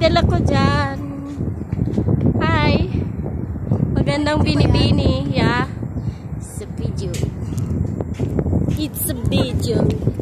idol ako dyan. Hi. Magandang binibini. Yeah. It's a video. It's a video.